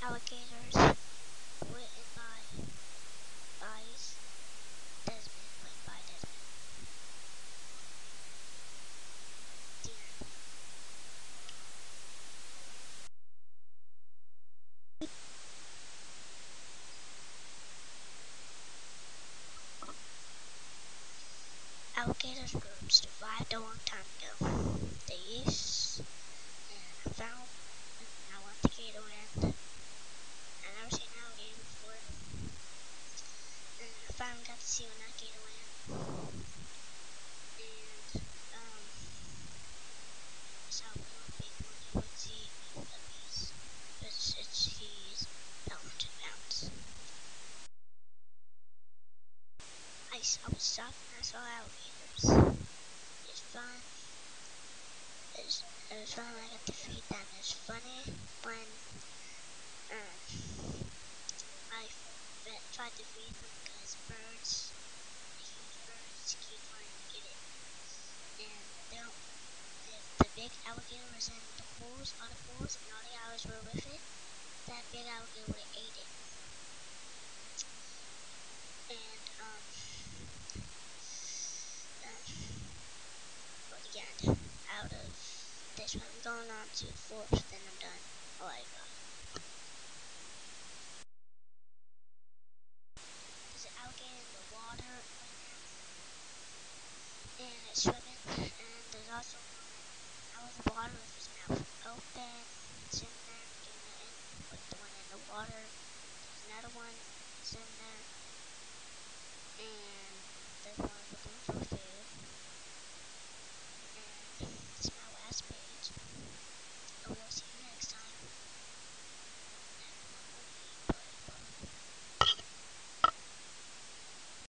alligators written by Desmond, written by Desmond. Deer. Alligators survived a long time ago. They used, and I found, and I went to Gatorland. I never seen an alligator before, and I finally got to see one at Gatorland. And I saw a real big one. You would see puppies, but he's about 100 pounds. I was shocked when I saw alligators. It's fun. It was fun when I got to feed them. It's funny when I tried to feed them because birds, huge birds, keep trying to get it. And if the big alligator was in the pools, all the pools, and all the alligators were with it, that big alligator would have ate it. And but again, out of this one, I'm going on to the fourth, then I'm done. Oh my god. There's an alligator in the water right now, and it's swimming, and there's also one out of the water with his mouth open, sitting there doing nothing, with the one in the water. There's another one sitting there, and there's one